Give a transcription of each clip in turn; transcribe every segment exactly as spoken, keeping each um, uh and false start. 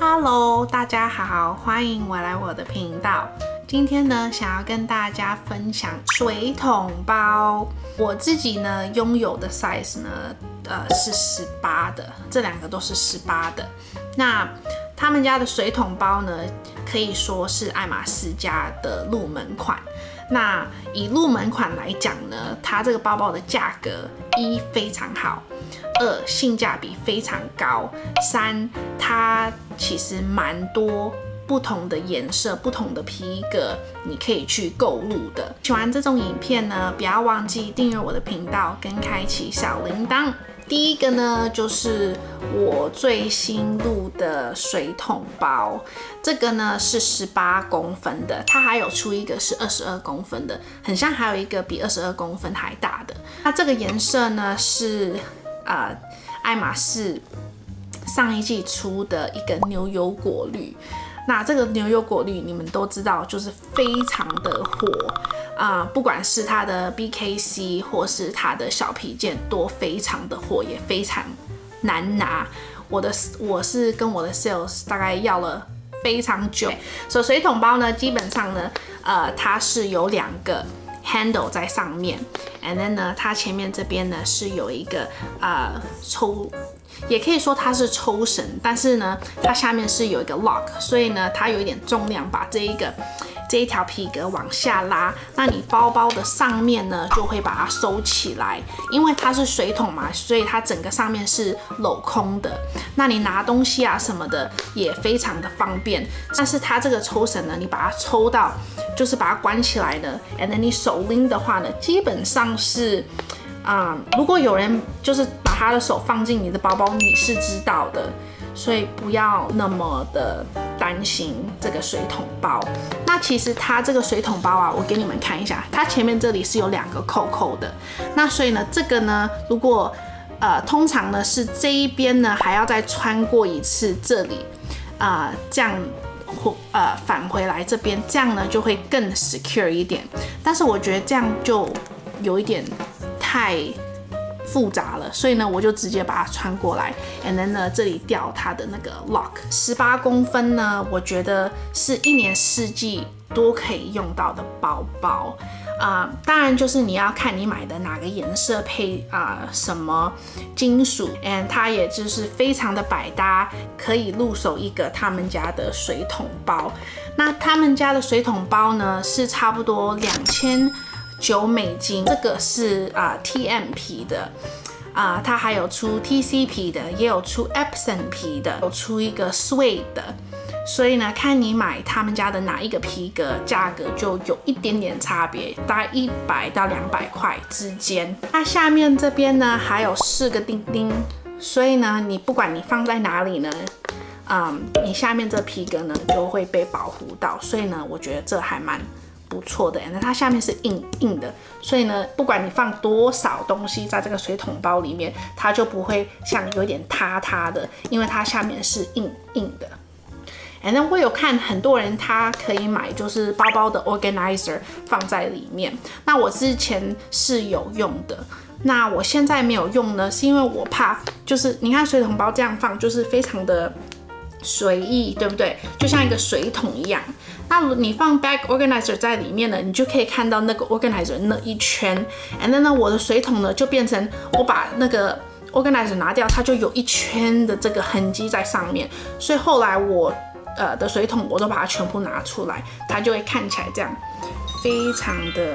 Hello， 大家好，欢迎回来我的频道。今天呢，想要跟大家分享水桶包。我自己呢拥有的 size 呢，呃是十八的，这两个都是十八的。那他们家的水桶包呢，可以说是爱马仕家的入门款。那以入门款来讲呢，它这个包包的价格一非常好，二性价比非常高，三它其实蛮多不同的颜色、不同的皮革，你可以去购入的。喜欢这种影片呢，不要忘记订阅我的频道跟开启小铃铛。第一个呢，就是我最新入的水桶包，这个呢是十八公分的，它还有出一个是二十二公分的，很像还有一个比二十二公分还大的。它这个颜色呢是呃爱马仕上一季出的一个牛油果绿。那这个牛油果绿你们都知道，就是非常的火啊、呃，不管是它的 B K C 或是它的小皮件都非常的火，也非常难拿。我的我是跟我的 sales 大概要了非常久。所以水桶包呢，基本上呢，呃，它是有两个 handle 在上面 ，and then 呢，它前面这边呢是有一个呃抽。也可以说它是抽绳，但是呢，它下面是有一个 lock， 所以呢，它有一点重量，把这一个这一条皮革往下拉，那你包包的上面呢就会把它收起来，因为它是水桶嘛，所以它整个上面是镂空的，那你拿东西啊什么的也非常的方便。但是它这个抽绳呢，你把它抽到，就是把它关起来的 ，and then 你手拎的话呢，基本上是。啊、嗯，如果有人就是把他的手放进你的包包，你是知道的，所以不要那么的担心这个水桶包。那其实它这个水桶包啊，我给你们看一下，它前面这里是有两个扣扣的。那所以呢，这个呢，如果呃通常呢是这一边呢还要再穿过一次这里，啊、呃、这样。呃，返回来这边，这样呢就会更 secure 一点。但是我觉得这样就有一点太复杂了，所以呢，我就直接把它穿过来 ，and then 呢，这里掉它的那个 lock。十八公分呢，我觉得是一年四季都可以用到的包包。啊、呃，当然就是你要看你买的哪个颜色配啊、呃、什么金属 ，and 它也就是非常的百搭，可以入手一个他们家的水桶包。那他们家的水桶包呢是差不多两千九美金，这个是啊、呃、T M 皮的。啊、呃，它还有出 T C 皮的，也有出 Epson 皮的，有出一个 Suede 的。所以呢，看你买他们家的哪一个皮革，价格就有一点点差别，大概一百到两百块之间。它下面这边呢还有四个钉钉，所以呢，你不管你放在哪里呢，嗯，你下面这皮革呢就会被保护到。所以呢，我觉得这还蛮不错的。那它下面是硬硬的，所以呢，不管你放多少东西在这个水桶包里面，它就不会像有点塌塌的，因为它下面是硬硬的。And then 我有看很多人他可以买就是包包的 organizer 放在里面，那我之前是有用的，那我现在没有用呢，是因为我怕就是你看水桶包这样放就是非常的随意，对不对？就像一个水桶一样。那你放 bag organizer 在里面呢，你就可以看到那个 organizer 那一圈。And then 呢，我的水桶呢就变成我把那个 organizer 拿掉，它就有一圈的这个痕迹在上面，所以后来我。呃的水桶我都把它全部拿出来，它就会看起来这样，非常的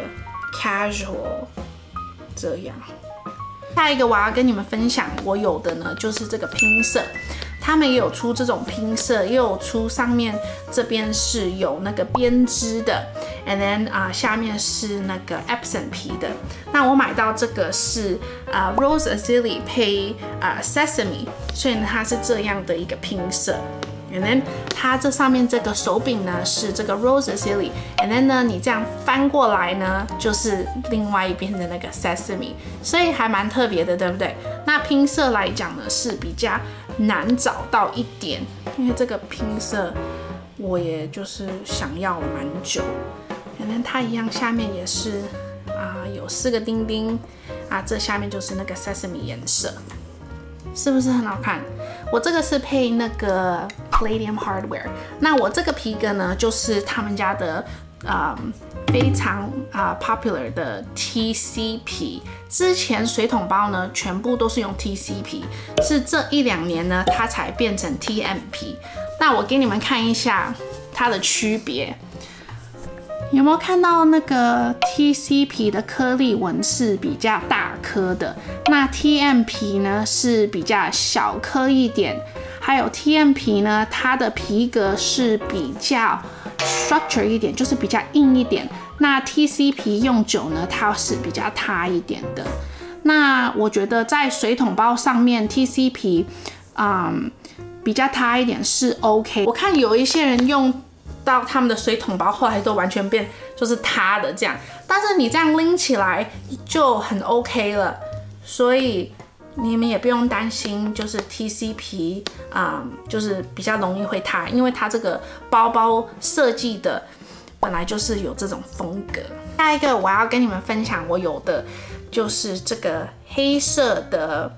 casual 这样。下一个我要跟你们分享，我有的呢就是这个拼色，他们也有出这种拼色，也有出上面这边是有那个编织的 ，and then 啊、呃、下面是那个 Epson 皮的。那我买到这个是啊、呃、Rose Azalea 配啊、呃、Sesame， 所以呢它是这样的一个拼色。And then 它这上面这个手柄呢是这个 Rose Azalea，and then 呢你这样翻过来呢就是另外一边的那个 Sesame， 所以还蛮特别的，对不对？那拼色来讲呢是比较难找到一点，因为这个拼色我也就是想要了蛮久。And then 它一样下面也是啊、呃、有四个钉钉啊，这下面就是那个 Sesame 颜色。是不是很好看？我这个是配那个 Palladium Hardware。那我这个皮革呢，就是他们家的呃非常啊、呃、popular 的 T C 皮。之前水桶包呢，全部都是用 T C 皮，是这一两年呢，它才变成 T M 皮。那我给你们看一下它的区别。有没有看到那个 T C 皮的颗粒纹是比较大颗的？那 T M 皮呢是比较小颗一点。还有 T M 皮呢，它的皮革是比较 structure 一点，就是比较硬一点。那 T C 皮用久呢，它是比较塌一点的。那我觉得在水桶包上面 T C 皮，嗯，比较塌一点是 OK。我看有一些人用到他们的水桶包，后来都完全变就是塌的这样，但是你这样拎起来就很 OK 了，所以你们也不用担心，就是 T C 皮啊、嗯，就是比较容易会塌，因为它这个包包设计的本来就是有这种风格。下一个我要跟你们分享我有的就是这个黑色的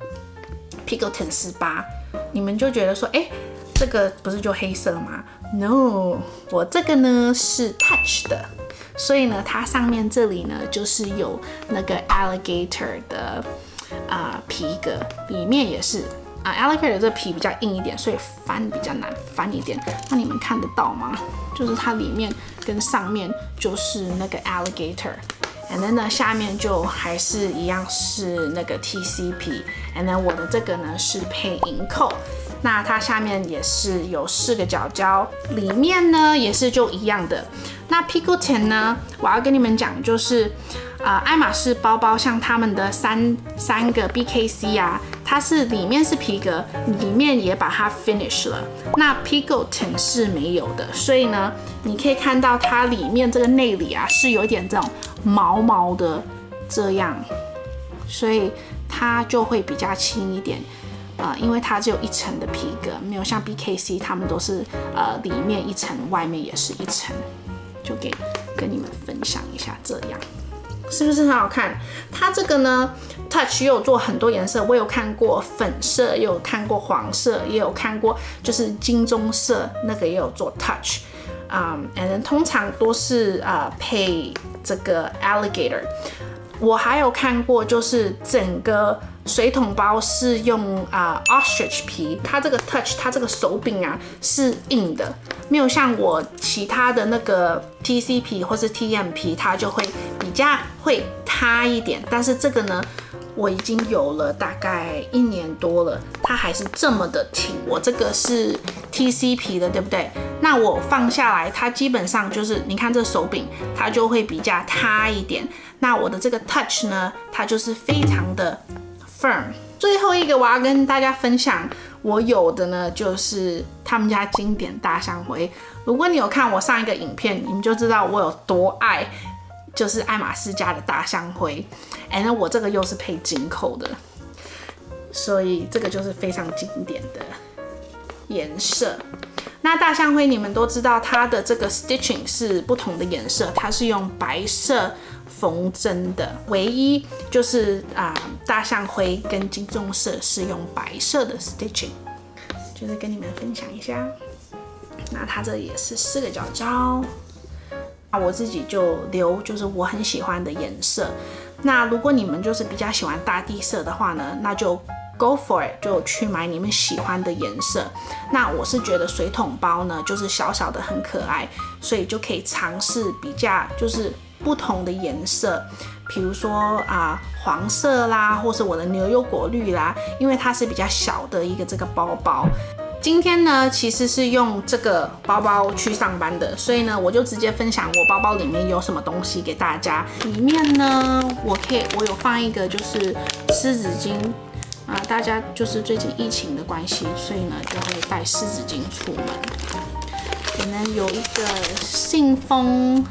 Picotin 十八，你们就觉得说，哎、欸，这个不是就黑色吗？ No， 我这个呢是 Touch 的，所以呢，它上面这里呢就是有那个 alligator 的啊、呃、皮革，里面也是啊、呃、alligator 这皮比较硬一点，所以翻比较难翻一点。那你们看得到吗？就是它里面跟上面就是那个 alligator。And then 呢，下面就还是一样是那个 T C 皮。And then 我的这个呢是配银扣，那它下面也是有四个角胶，里面呢也是就一样的。那 Picotin 呢，我要跟你们讲，就是呃，爱马仕包包像他们的三三个 B K C 啊，它是里面是皮革，里面也把它 finish 了。那 Picotin 是没有的，所以呢，你可以看到它里面这个内里啊是有一点这种毛毛的这样，所以它就会比较轻一点。呃，因为它只有一层的皮革，没有像 B K C 他们都是呃里面一层，外面也是一层。就给跟你们分享一下，这样是不是很好看？它这个呢 ，Touch 也有做很多颜色，我有看过粉色，也有看过黄色，也有看过就是金棕色，那个也有做 Touch， 嗯 ，and 通常都是呃配这个 alligator。我还有看过，就是整个水桶包是用啊、呃、ostrich 皮，它这个 Touch， 它这个手柄啊是硬的，没有像我其他的那个 T C 皮或是 T M 皮，它就会比较会塌一点。但是这个呢，我已经有了大概一年多了，它还是这么的挺。我这个是 T C 皮的，对不对？那我放下来，它基本上就是你看这手柄，它就会比较塌一点。那我的这个 Touch 呢，它就是非常的 firm。最后一个我要跟大家分享，我有的呢就是他们家经典大象灰。如果你有看我上一个影片，你们就知道我有多爱，就是爱马仕家的大象灰。哎，那我这个又是配金扣的，所以这个就是非常经典的颜色。那大象灰你们都知道，它的这个 stitching 是不同的颜色，它是用白色缝针的，唯一就是啊、呃、大象灰跟金棕色是用白色的 stitching， 就是跟你们分享一下。那它这也是四个角胶，那我自己就留就是我很喜欢的颜色。那如果你们就是比较喜欢大地色的话呢，那就Go for it， 就去买你们喜欢的颜色。那我是觉得水桶包呢，就是小小的很可爱，所以就可以尝试比较就是不同的颜色，比如说啊、呃、黄色啦，或是我的牛油果绿啦，因为它是比较小的一个这个包包。今天呢，其实是用这个包包去上班的，所以呢，我就直接分享我包包里面有什么东西给大家。里面呢，我可以我有放一个就是湿纸巾。啊，大家就是最近疫情的关系，所以呢就会带湿纸巾出门。可能有一个信封，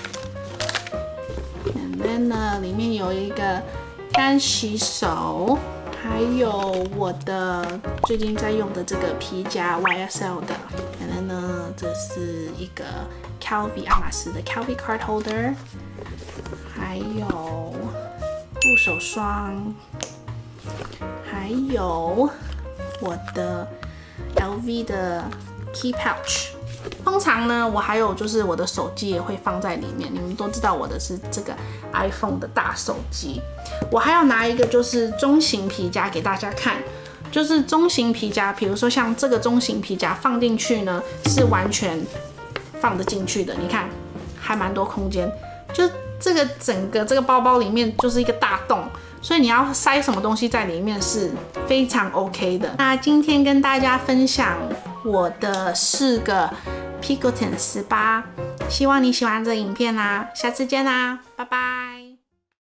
然后呢里面有一个干洗手，还有我的最近在用的这个皮夹 Y S L 的。然后呢，这是一个 Calvi 爱马仕的 Calvi card holder， 还有护手霜。还有我的 L V 的 key pouch。通常呢，我还有就是我的手机也会放在里面。你们都知道我的是这个 iPhone 的大手机。我还要拿一个就是中型皮夹给大家看，就是中型皮夹，比如说像这个中型皮夹放进去呢，是完全放得进去的。你看，还蛮多空间，就这个整个这个包包里面就是一个大洞。所以你要塞什么东西在里面是非常 OK 的。那今天跟大家分享我的四个 Picotin 十八，希望你喜欢这影片啦，下次见啦，拜拜。